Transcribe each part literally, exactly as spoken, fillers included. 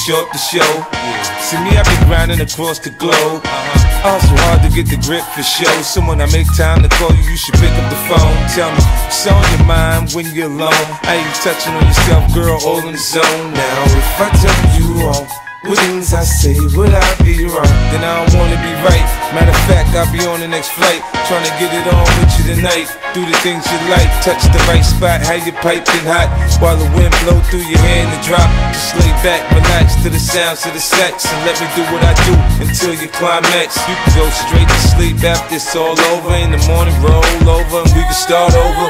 short the show. See me, I've been grinding across the globe. Also hard to get the grip for show. So when I make time to call you, you should pick up the phone. Tell me, what's on your mind when you're alone? How you touching on yourself, girl, all in the zone. Now if I tell you all what things I say, would I be wrong? Then I don't wanna be right. Matter of fact, I'll be on the next flight, trying to get it on with you tonight. Do the things you like, touch the right spot, have you piping hot, while the wind blow through your hair in the drop. Just lay back, relax to the sounds of the sex, and let me do what I do until you climax. You can go straight to sleep after it's all over. In the morning, roll over, and we can start over.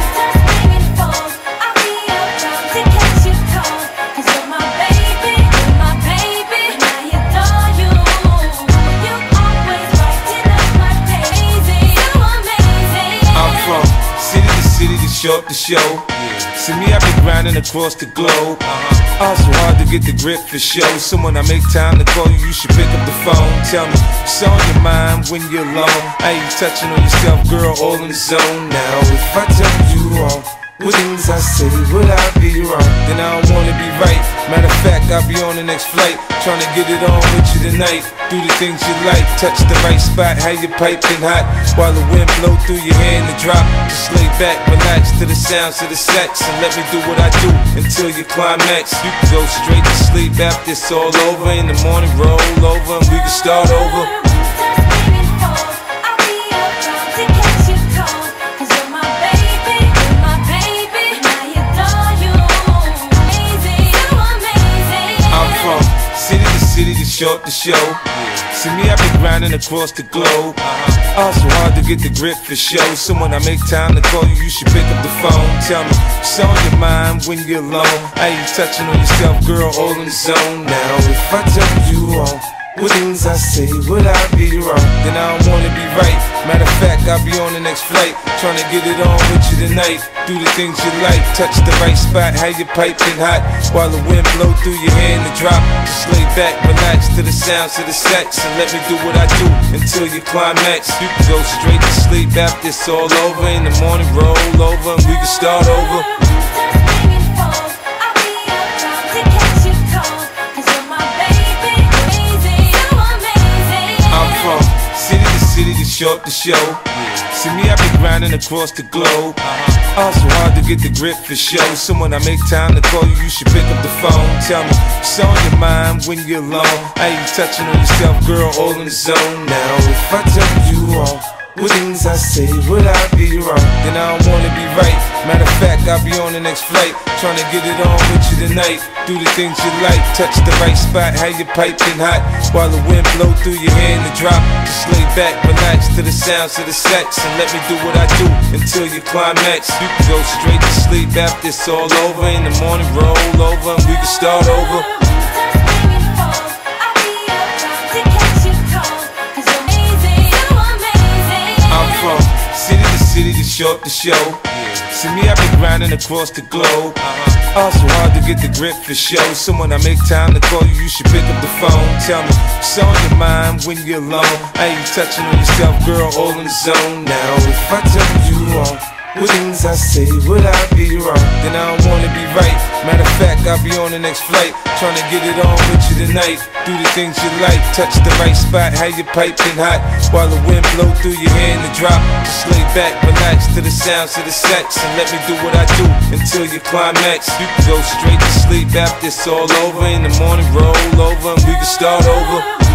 Short the show. See me, I've been grinding across the globe. Also hard to get the grip for show. So when I make time to call you, you should pick up the phone. Tell me, what's on your mind when you're alone? How you touching on yourself, girl, all in the zone. Now if I tell you all what things I say, would I be wrong? Then I don't wanna be right. Matter of fact, I'll be on the next flight, trying to get it on with you tonight. Do the things you like, touch the right spot, have you piping hot, while the wind blow through your hair in the drop. Just lay back, relax to the sounds of the sex, and let me do what I do until you climax. You can go straight to sleep after it's all over. In the morning, roll over, and we can start over. Short the show. See me, I've been grinding across the globe. Also hard to get the grip for show. So when I make time to call you, you should pick up the phone. Tell me, what's on your mind when you're alone? How you touching on yourself, girl, all in the zone. Now if I tell you all what things I say, would I be wrong? Then I don't wanna be right. Matter of fact, I'll be on the next flight, trying to get it on with you tonight. Do the things you like, touch the right spot, have you piping hot, while the wind blow through your hair in the drop. Just lay back, relax to the sounds of the sex, and let me do what I do until you climax. You can go straight to sleep after it's all over. In the morning, roll over, and we can start over. Short the show. See me, I've been grinding across the globe. Also hard to get the grip for show. So when I make time to call you, you should pick up the phone. Tell me, what's on your mind when you're alone? How you touching on yourself, girl, all in the zone. Now if I tell you all what things I say, would I be wrong? Then I don't wanna be right. Matter of fact, I'll be on the next flight, trying to get it on with you tonight. Do the things you like, touch the right spot, have you piping hot, while the wind blow through your hair in the drop. Just lay back, relax to the sounds of the sex, and let me do what I do until you climax. You can go straight to sleep after it's all over. In the morning, roll over, and we can start over. Short the show. See me, I've been grinding across the globe. Also hard to get the grip for show. So when I make time to call you, you should pick up the phone. Tell me, what's on your mind when you're alone? How you touching on yourself, girl, all in the zone. Now if I tell you all what things I say, would I be wrong? Then I don't wanna be right. Matter of fact, I'll be on the next flight, trying to get it on with you tonight. Do the things you like, touch the right spot, have you piping hot, while the wind blow through your hair in the drop. Just lay back, relax to the sounds of the sex, and let me do what I do until you climax. You can go straight to sleep after it's all over. In the morning, roll over, and we can start over.